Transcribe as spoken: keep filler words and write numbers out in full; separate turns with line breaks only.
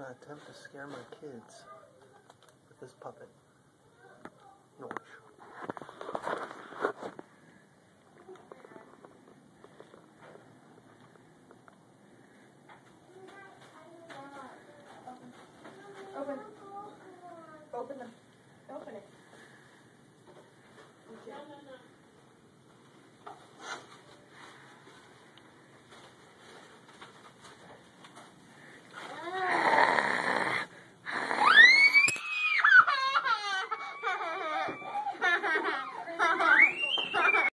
gonna attempt to scare my kids with this puppet. Noise.